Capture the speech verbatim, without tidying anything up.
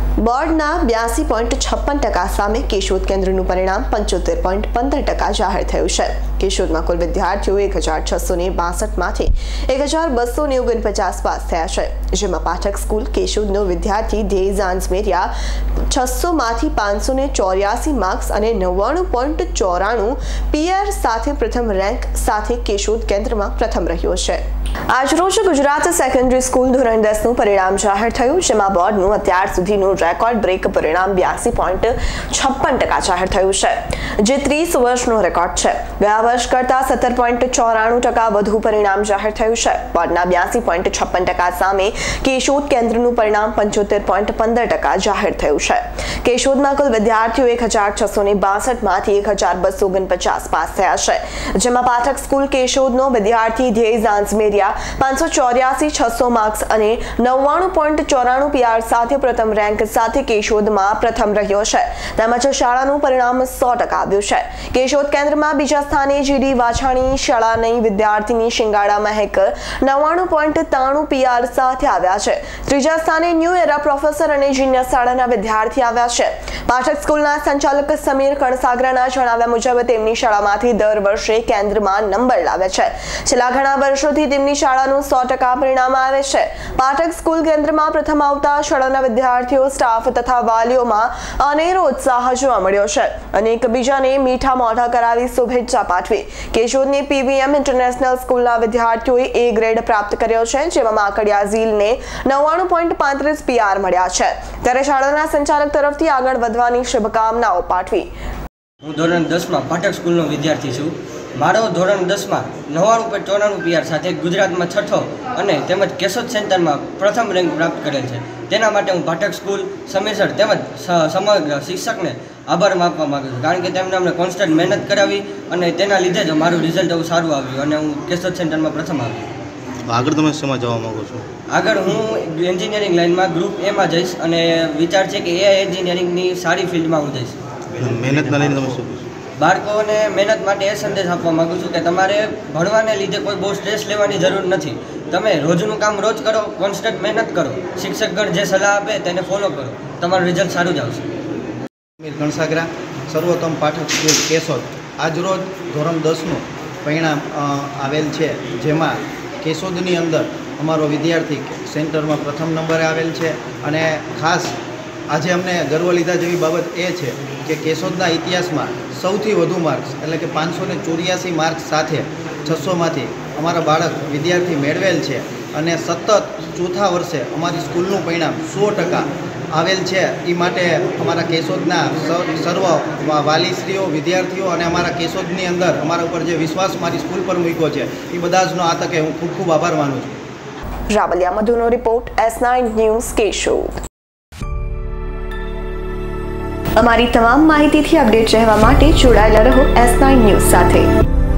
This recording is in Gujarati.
બોર્ડના બ્યાસી પોઈન્ટ છપ્પન ટકા સામે કેશોદ કેન્દ્રનું પરિણામ પંચોતેર પોઈન્ટ પંદર ટકા જાહેર થયું છે। કેશોદમાં કુલ વિદ્યાર્થીઓ એક હજાર છસો ને બાસઠમાંથી એક હજાર બસો ને ઓગણપચાસ પાસ થયા છે, જેમાં પાઠક સ્કૂલ કેશોદનો વિદ્યાર્થી ધ્યેય ઝાંઝમેરિયા છસોમાંથી પાંચસો ને ચોર્યાસી માર્ક્સ અને નવ્વાણું પોઈન્ટ ચોરાણું પીઆર સાથે પ્રથમ રેન્ક સાથે કેશોદ કેન્દ્રમાં પ્રથમ રહ્યો છે। આજરોજ ગુજરાત સેકન્ડરી સ્કૂલ ધોરણ દસ નું પરિણામ જાહેર થયું, જેમાં બોર્ડનું અત્યાર સુધીનું રેકોર્ડ બ્રેક પરિણામ બ્યાસી પોઈન્ટ છપ્પન ટકા જાહેર થયું છે, જે ત્રીસ વર્ષનો રેકોર્ડ છે। ગયા વર્ષ કરતા સત્તર પોઈન્ટ ચોરાણું ટકા વધુ પરિણામ જાહેર થયું છે। બોર્ડના બ્યાસી પોઈન્ટ છપ્પન ટકા સામે કેશોદ કેન્દ્રનું પરિણામ પંચોતેર પોઈન્ટ પંદર ટકા જાહેર થયું છે। કેશોદમાં કુલ વિદ્યાર્થીઓ એક હજાર છસો ને બાસઠમાંથી એક હજાર બસો ઓગણપચાસ પાસ થયા છે, જેમાં પાઠક સ્કૂલ કેશોદનો વિદ્યાર્થી ધ્યેય ઝાંઝમેરિયા પાંચસો ચોર્યાસી છસો માર્ક્સ અને નવ્વાણું પોઈન્ટ ચોરાણું પીઆર સાથે પ્રથમ રેન્ક સાથે કેશોદમાં પ્રથમ રહ્યો છે, તેમજ શાળાનું પરિણામ સો ટકા આવ્યું છે। કેશોદ કેન્દ્રમાં બીજા સ્થાને જીડી વાછાણી શાળાની વિદ્યાર્થીની શિંગાડા મહેક નવ્વાણું પોઈન્ટ ત્રાણું પીઆર સાથે આવ્યા છે। ત્રીજા સ્થાને ન્યૂ એરા પ્રોફેસર અને જીનિયર શાળાના વિદ્યાર્થી આવ્યા છે। પાઠક સ્કૂલના સંચાલક સમીર કણસાગરાના જણાવ્યા મુજબ તેમની શાળામાંથી દર વર્ષે કેન્દ્રમાં નંબર લાવે છે। છેલ્લા ઘણા વર્ષોથી તેમની શાળાનું સો ટકા પરિણામ આવે છે। પાઠક સ્કૂલ કેન્દ્રમાં પ્રથમ આવતા શાળાના વિદ્યાર્થીઓ, સ્ટાફ તથા વાલીઓમાં અનેરો ઉત્સાહ જોવા મળ્યો છે અને એકબીજાને મીઠા મોઢા કરાવી શુભેચ્છા પાઠવી। કેશોદની પીવીએમ ઇન્ટરનેશનલ સ્કૂલના વિદ્યાર્થીઓએ એ ગ્રેડ પ્રાપ્ત કર્યો છે, જેમાં માકડિયા ઝીલને નવ્વાણું પોઈન્ટ પાંત્રીસ પીઆર મળ્યા છે, ત્યારે શાળાના સંચાલક તરફથી આગળ વધવાની શુભકામનાઓ પાઠવી। હું ધોરણ દસમાં પાઠક સ્કૂલનો વિદ્યાર્થી છું। મારો ધોરણ દસમાં નવ્વાણું પોઈન્ટ ચોરાણું પીઆર સાથે ગુજરાતમાં છઠ્ઠો અને તેમજ કેશોદ સેન્ટરમાં પ્રથમ રેન્ક પ્રાપ્ત કરેલ છે। તેના માટે હું પાઠક સ્કૂલ, સમીર સર તેમજ સમગ્ર શિક્ષકને આભાર માનવા માગું છું, કારણ કે તેમણે અમને કોન્સ્ટન્ટ મહેનત કરાવી અને તેના લીધે જ મારું રિઝલ્ટ એવું સારું આવ્યું અને હું કેશોદ સેન્ટરમાં પ્રથમ આવ્યો। આગળ તમે શેમાં જવા માગો છો? આગળ હું એન્જિનિયરિંગ લાઇનમાં ગ્રુપ એમાં જઈશ અને વિચાર છે કે એ એન્જિનિયરિંગની સારી ફિલ્ડમાં હું જઈશ। મહેનતના લઈને તમે શું? બાળકોને મહેનત માટે એ સંદેશ આપવા માગું છું કે તમારે ભણવાને લીધે કોઈ બહુ સ્ટ્રેસ લેવાની જરૂર નથી। તમે રોજનું કામ રોજ કરો, કોન્સ્ટન્ટ મહેનત કરો, શિક્ષકગણ જે સલાહ આપે તેને ફોલો કરો, તમારું રિઝલ્ટ સારું જ આવશે। સમીર કણસાગરા, સર્વોત્તમ પાઠક સ્કૂલ કેશોદ। આજરોજ ધોરણ દસનું પરિણામ આવેલ છે, જેમાં કેશોદની અંદર અમારો વિદ્યાર્થી સેન્ટરમાં પ્રથમ નંબરે આવેલ છે અને ખાસ આજે અમને ગર્વ લીધા જેવી બાબત એ છે કે કેશોદના ઇતિહાસમાં સૌથી વધુ માર્ક્સ એટલે કે પાંચસો ને ચોર્યાસી માર્ક્સ સાથે છસોમાંથી અમારા બાળક વિદ્યાર્થી મેળવેલ છે અને સતત ચોથા વર્ષે અમારી સ્કૂલનું પરિણામ સો ટકા આવેલ છે। એ માટે અમારા કેશોદના સર્વ વાલીશ્રીઓ, વિદ્યાર્થીઓ અને અમારા કેશોદની અંદર અમારા ઉપર જે વિશ્વાસ મારી સ્કૂલ પર મૂક્યો છે એ બધા જનો આ તકે હું ખૂબ ખૂબ આભાર માનું છું। રાવલિયા મધુનો report, S nine news Keshod. અમારી તમામ માહિતીથી અપડેટ રહેવા માટે જોડાયેલા રહો એસ નાઇન ન્યૂઝ સાથે।